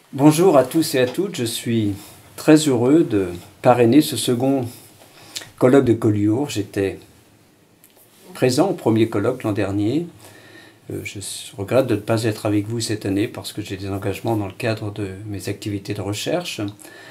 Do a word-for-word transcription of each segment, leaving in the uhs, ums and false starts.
Bonjour à tous et à toutes, je suis très heureux de parrainer ce second colloque de Collioure. J'étais présent au premier colloque l'an dernier. Euh, je regrette de ne pas être avec vous cette année parce que j'ai des engagements dans le cadre de mes activités de recherche.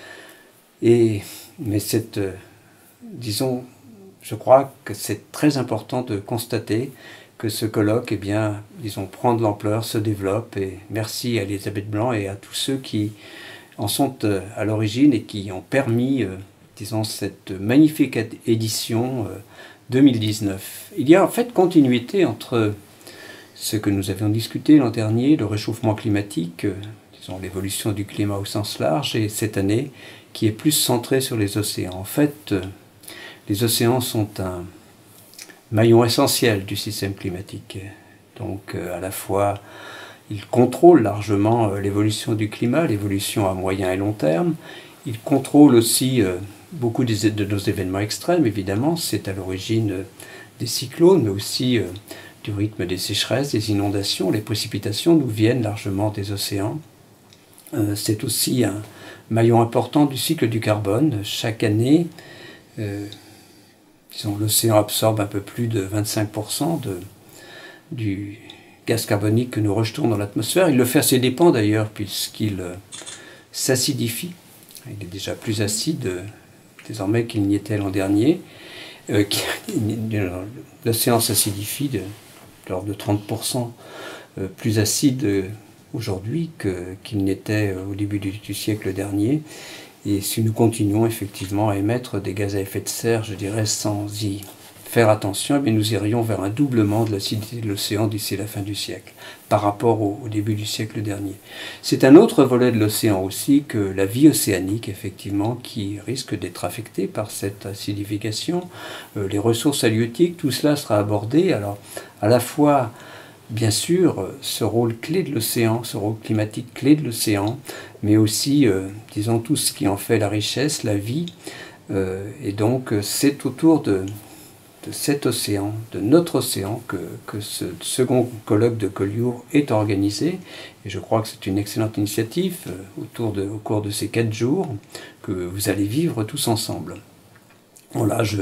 Et, mais cette, euh, disons, je crois que c'est très important de constater que ce colloque, eh bien, disons, prend de l'ampleur, se développe. Et merci à Elisabeth Blanc et à tous ceux qui en sont euh, à l'origine et qui ont permis, euh, disons, cette magnifique édition euh, deux mille dix-neuf. Il y a en fait continuité entre ce que nous avions discuté l'an dernier, le réchauffement climatique, euh, disons l'évolution du climat au sens large, et cette année qui est plus centrée sur les océans. En fait, euh, les océans sont un maillon essentiel du système climatique. Donc euh, à la fois, ils contrôlent largement euh, l'évolution du climat, l'évolution à moyen et long terme. Ils contrôlent aussi euh, beaucoup des, de nos événements extrêmes, évidemment. C'est à l'origine euh, des cyclones, mais aussi euh, du rythme des sécheresses, des inondations. Les précipitations nous viennent largement des océans. Euh, c'est aussi un maillon important du cycle du carbone. Chaque année, euh, l'océan absorbe un peu plus de vingt-cinq pour cent de, du gaz carbonique que nous rejetons dans l'atmosphère. Il le fait à ses dépens d'ailleurs, puisqu'il euh, s'acidifie. Il est déjà plus acide euh, désormais qu'il n'y était l'an dernier. Euh, L'océan s'acidifie de, de l'ordre de trente pour cent euh, plus acide euh, aujourd'hui qu'il n'était euh, au début du, du siècle dernier. Et si nous continuons effectivement à émettre des gaz à effet de serre, je dirais, sans y faire attention, eh nous irions vers un doublement de l'acidité de l'océan d'ici la fin du siècle, par rapport au, au début du siècle dernier. C'est un autre volet de l'océan aussi que la vie océanique, effectivement, qui risque d'être affectée par cette acidification. Euh, les ressources halieutiques, tout cela sera abordé. Alors, à la fois, bien sûr, ce rôle clé de l'océan, ce rôle climatique clé de l'océan, mais aussi, euh, disons, tout ce qui en fait la richesse, la vie. Euh, et donc, c'est autour de, de cet océan, de notre océan, que, que ce second colloque de Collioure est organisé. Et je crois que c'est une excellente initiative euh, autour de, au cours de ces quatre jours que vous allez vivre tous ensemble. Voilà, je,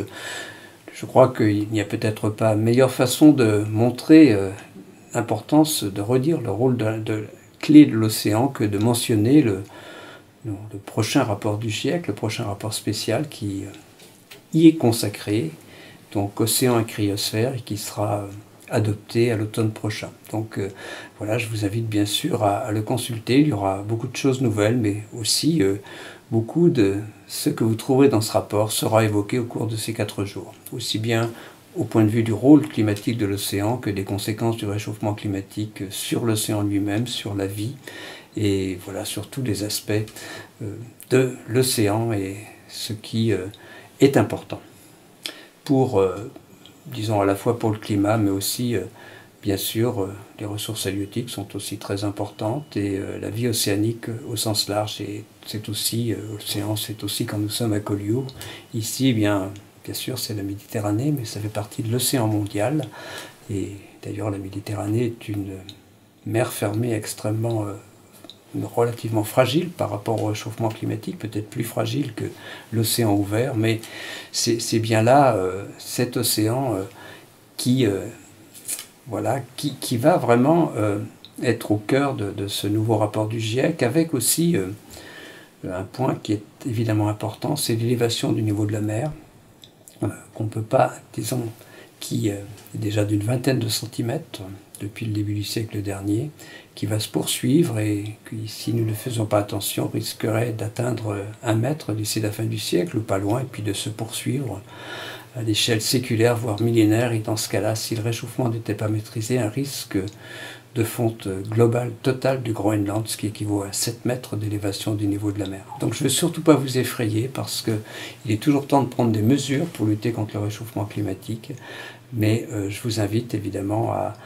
je crois qu'il n'y a peut-être pas meilleure façon de montrer euh, l'importance, de redire le rôle de, de clé de l'océan que de mentionner le, le, le prochain rapport du GIEC, le prochain rapport spécial qui euh, y est consacré, donc Océan et Cryosphère, et qui sera euh, adopté à l'automne prochain. Donc euh, voilà, je vous invite bien sûr à, à le consulter. Il y aura beaucoup de choses nouvelles, mais aussi euh, beaucoup de ce que vous trouverez dans ce rapport sera évoqué au cours de ces quatre jours. Aussi bien au point de vue du rôle climatique de l'océan que des conséquences du réchauffement climatique sur l'océan lui-même, sur la vie, et voilà, sur tous les aspects euh, de l'océan et ce qui euh, est important pour, euh, disons, à la fois pour le climat, mais aussi, euh, bien sûr, euh, les ressources halieutiques sont aussi très importantes, et euh, la vie océanique euh, au sens large, et c'est aussi, euh, l'océan, c'est aussi quand nous sommes à Collioure. Ici, eh bien, bien sûr, c'est la Méditerranée, mais ça fait partie de l'océan mondial. Et d'ailleurs, la Méditerranée est une mer fermée extrêmement, euh, relativement fragile par rapport au réchauffement climatique, peut-être plus fragile que l'océan ouvert, mais c'est bien là, euh, cet océan euh, qui, euh, voilà, qui, qui va vraiment euh, être au cœur de, de ce nouveau rapport du GIEC, avec aussi euh, un point qui est évidemment important, c'est l'élévation du niveau de la mer, qu'on ne peut pas, disons, qui est déjà d'une vingtaine de centimètres depuis le début du siècle dernier, qui va se poursuivre et qui, si nous ne faisons pas attention, risquerait d'atteindre un mètre d'ici la fin du siècle, ou pas loin, et puis de se poursuivre à l'échelle séculaire, voire millénaire. Et dans ce cas-là, si le réchauffement n'était pas maîtrisé, un risque de fonte globale totale du Groenland, ce qui équivaut à sept mètres d'élévation du niveau de la mer. Donc je ne veux surtout pas vous effrayer, parce qu'il est toujours temps de prendre des mesures pour lutter contre le réchauffement climatique, mais euh, je vous invite évidemment à,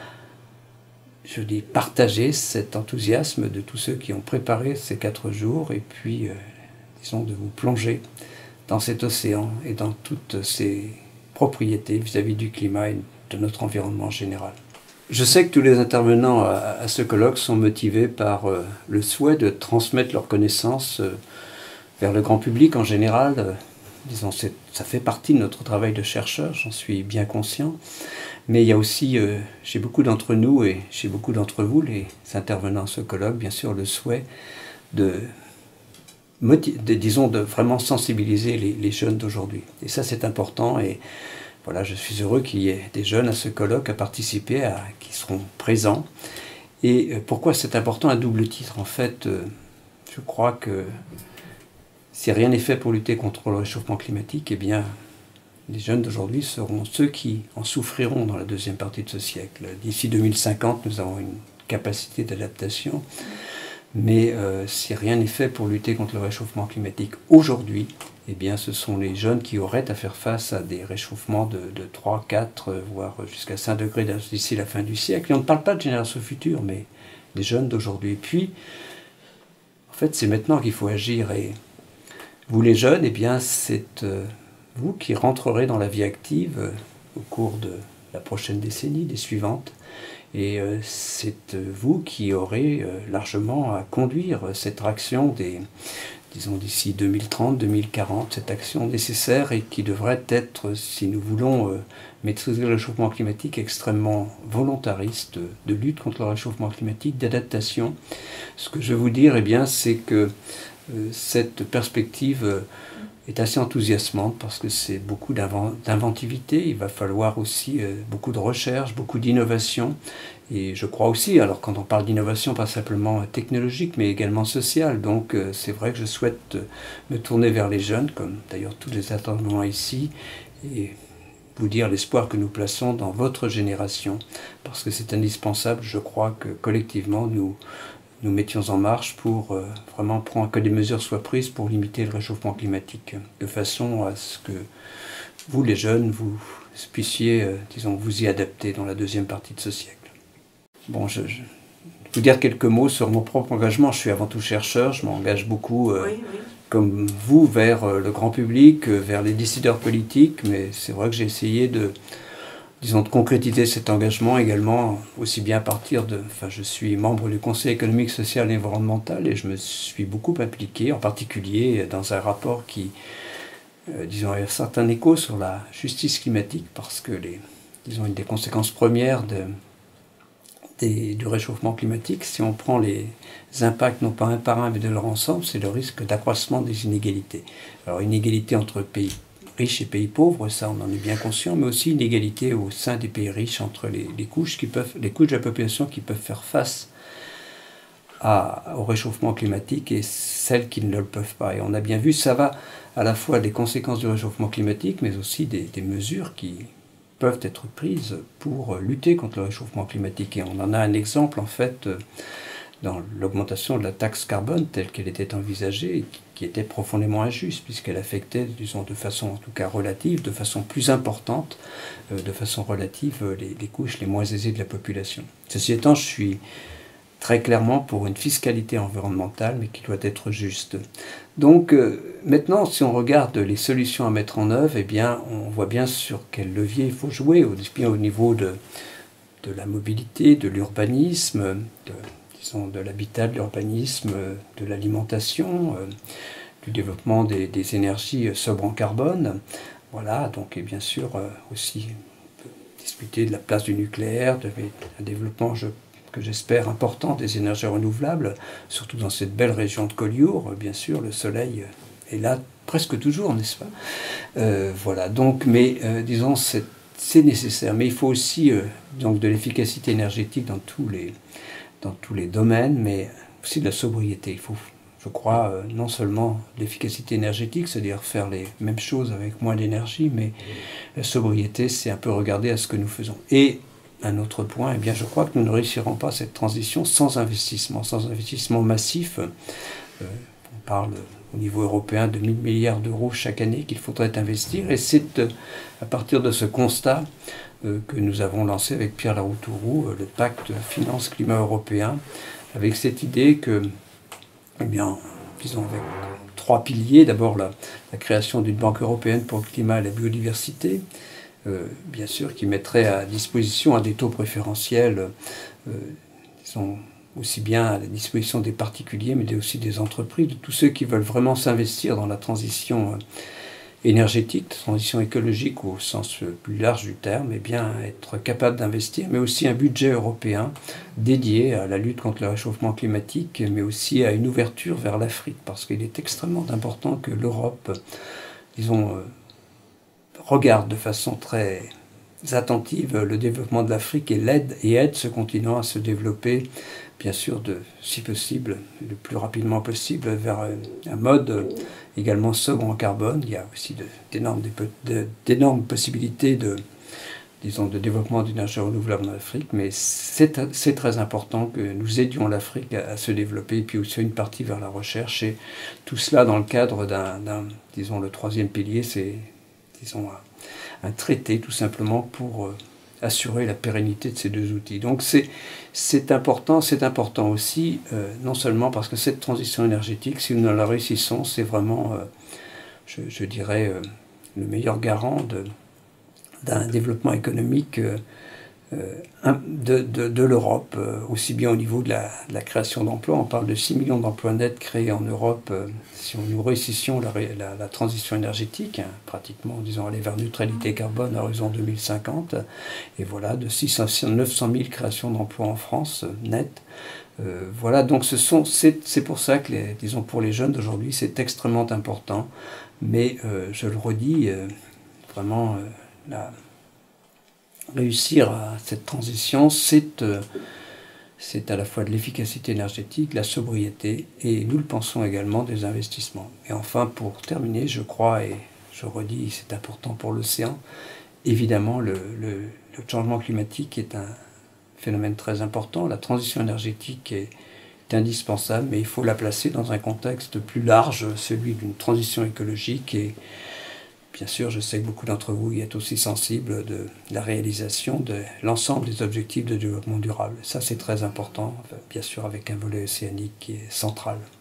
je dis, partager cet enthousiasme de tous ceux qui ont préparé ces quatre jours, et puis, euh, disons, de vous plonger dans cet océan et dans toutes ses propriétés vis-à-vis du climat et de notre environnement général. Je sais que tous les intervenants à, à ce colloque sont motivés par euh, le souhait de transmettre leurs connaissances euh, vers le grand public en général. Euh, disons, ça fait partie de notre travail de chercheur, j'en suis bien conscient. Mais il y a aussi, euh, chez beaucoup d'entre nous et chez beaucoup d'entre vous, les intervenants à ce colloque, bien sûr, le souhait de, de disons, de vraiment sensibiliser les, les jeunes d'aujourd'hui. Et ça, c'est important. Et voilà, je suis heureux qu'il y ait des jeunes à ce colloque à participer, à, qui seront présents. Et euh, pourquoi c'est important à double titre? En fait, euh, je crois que si rien n'est fait pour lutter contre le réchauffement climatique, eh bien, les jeunes d'aujourd'hui seront ceux qui en souffriront dans la deuxième partie de ce siècle. D'ici deux mille cinquante, nous avons une capacité d'adaptation. Mais euh, si rien n'est fait pour lutter contre le réchauffement climatique aujourd'hui, eh bien, ce sont les jeunes qui auraient à faire face à des réchauffements de, de trois, quatre, voire jusqu'à cinq degrés d'ici la fin du siècle. Et on ne parle pas de génération future, mais des jeunes d'aujourd'hui. Et puis, en fait, c'est maintenant qu'il faut agir. Et vous, les jeunes, eh bien, c'est euh, vous qui rentrerez dans la vie active euh, au cours de la prochaine décennie, des suivantes. Et euh, c'est vous qui aurez euh, largement à conduire cette action des, disons d'ici deux mille trente, deux mille quarante, cette action nécessaire et qui devrait être, si nous voulons euh, maîtriser le réchauffement climatique, extrêmement volontariste, de lutte contre le réchauffement climatique, d'adaptation. Ce que je vais vous dire, eh bien, c'est que euh, cette perspective euh, est assez enthousiasmante parce que c'est beaucoup d'inventivité. Il va falloir aussi euh, beaucoup de recherche, beaucoup d'innovation. Et je crois aussi, alors quand on parle d'innovation, pas simplement technologique, mais également sociale. Donc euh, c'est vrai que je souhaite euh, me tourner vers les jeunes, comme d'ailleurs tous les intervenants ici, et vous dire l'espoir que nous plaçons dans votre génération. Parce que c'est indispensable, je crois, que collectivement, nous nous mettions en marche pour euh, vraiment prendre que des mesures soient prises pour limiter le réchauffement climatique, de façon à ce que vous, les jeunes, vous puissiez, euh, disons, vous y adapter dans la deuxième partie de ce siècle. Bon, je, je vais vous dire quelques mots sur mon propre engagement. Je suis avant tout chercheur, je m'engage beaucoup, euh, oui, oui. comme vous, vers euh, le grand public, euh, vers les décideurs politiques, mais c'est vrai que j'ai essayé de disons, de concrétiser cet engagement également, aussi bien à partir de... Enfin, je suis membre du Conseil économique, social et environnemental et je me suis beaucoup impliqué, en particulier dans un rapport qui, euh, disons, a un certain écho sur la justice climatique, parce que, les, disons, une des conséquences premières de, des, du réchauffement climatique, si on prend les impacts, non pas un par un, mais de leur ensemble, c'est le risque d'accroissement des inégalités. Alors, inégalités entre pays riches et pays pauvres, ça on en est bien conscient, mais aussi une égalité au sein des pays riches entre les, les, couches, qui peuvent, les couches de la population qui peuvent faire face à, au réchauffement climatique et celles qui ne le peuvent pas. Et on a bien vu, ça va à la fois des conséquences du réchauffement climatique, mais aussi des, des mesures qui peuvent être prises pour lutter contre le réchauffement climatique. Et on en a un exemple en fait dans l'augmentation de la taxe carbone telle qu'elle était envisagée, qui était profondément injuste, puisqu'elle affectait, disons, de façon en tout cas relative, de façon plus importante, euh, de façon relative, euh, les, les couches les moins aisées de la population. Ceci étant, je suis très clairement pour une fiscalité environnementale, mais qui doit être juste. Donc, euh, maintenant, si on regarde les solutions à mettre en œuvre, eh bien, on voit bien sur quel levier il faut jouer, au, bien au niveau de, de la mobilité, de l'urbanisme, de disons, de l'habitat, de l'urbanisme, de l'alimentation, euh, du développement des, des énergies sobres en carbone. Voilà, donc et bien sûr euh, aussi discuter de la place du nucléaire, de, un développement je, que j'espère important des énergies renouvelables, surtout dans cette belle région de Collioure. Bien sûr, le soleil est là presque toujours, n'est-ce pas? euh, Voilà, donc, mais euh, disons, c'est, c'est nécessaire. Mais il faut aussi euh, donc de l'efficacité énergétique dans tous les dans tous les domaines, mais aussi de la sobriété. Il faut, je crois, euh, non seulement l'efficacité énergétique, c'est-à-dire faire les mêmes choses avec moins d'énergie, mais la sobriété, c'est un peu regarder à ce que nous faisons. Et un autre point, eh bien, je crois que nous ne réussirons pas cette transition sans investissement, sans investissement massif. Euh, on parle au niveau européen de mille milliards d'euros chaque année qu'il faudrait investir, et c'est euh, à partir de ce constat Euh, que nous avons lancé avec Pierre Laroutourou, euh, le pacte finance-climat européen, avec cette idée que, eh bien, disons avec trois piliers, d'abord la, la création d'une banque européenne pour le climat et la biodiversité, euh, bien sûr, qui mettrait à disposition à des taux préférentiels, euh, disons, aussi bien à la disposition des particuliers, mais aussi des entreprises, de tous ceux qui veulent vraiment s'investir dans la transition énergétique, transition écologique au sens plus large du terme, et bien être capable d'investir, mais aussi un budget européen dédié à la lutte contre le réchauffement climatique, mais aussi à une ouverture vers l'Afrique, parce qu'il est extrêmement important que l'Europe, disons, euh, regarde de façon très attentive le développement de l'Afrique et l'aide et aide ce continent à se développer, bien sûr, de, si possible, le plus rapidement possible, vers un mode également sobre en carbone. Il y a aussi d'énormes d'énormes possibilités de, disons, de développement d'énergie renouvelable en Afrique, mais c'est très important que nous aidions l'Afrique à, à se développer, et puis aussi une partie vers la recherche, et tout cela dans le cadre d'un, disons, le troisième pilier, c'est, disons, un, un traité tout simplement pour euh, assurer la pérennité de ces deux outils. Donc c'est important, c'est important aussi, euh, non seulement parce que cette transition énergétique, si nous la réussissons, c'est vraiment, euh, je, je dirais, euh, le meilleur garant d'un développement économique euh, de, de, de l'Europe, euh, aussi bien au niveau de la, de la création d'emplois. On parle de six millions d'emplois nets créés en Europe euh, si nous réussissions la, la, la transition énergétique, hein, pratiquement, disons, aller vers neutralité carbone à horizon deux mille cinquante. Et voilà, de six cents à neuf cent mille créations d'emplois en France, euh, net. Euh, voilà, donc ce sont, c'est pour ça que, les, disons, pour les jeunes d'aujourd'hui, c'est extrêmement important. Mais euh, je le redis, euh, vraiment, euh, la réussir à cette transition, c'est euh, à la fois de l'efficacité énergétique, la sobriété, et nous le pensons également, des investissements. Et enfin, pour terminer, je crois, et je redis, c'est important pour l'océan, évidemment, le, le, le changement climatique est un phénomène très important. La transition énergétique est, est indispensable, mais il faut la placer dans un contexte plus large, celui d'une transition écologique. Et bien sûr, je sais que beaucoup d'entre vous y êtes aussi sensibles de la réalisation de l'ensemble des objectifs de développement durable. Ça, c'est très important, bien sûr, avec un volet océanique qui est central.